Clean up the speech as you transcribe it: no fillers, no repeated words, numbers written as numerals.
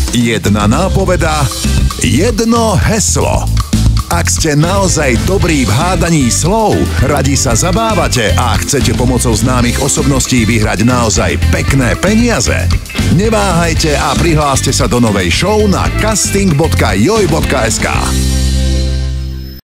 Jedna nápoveda, jedno heslo. Ak ste naozaj dobrí v hádaní slov, radi sa zabávate a chcete pomocou známych osobností vyhrať naozaj pekné peniaze, neváhajte a prihláste sa do novej show na casting.joj.sk.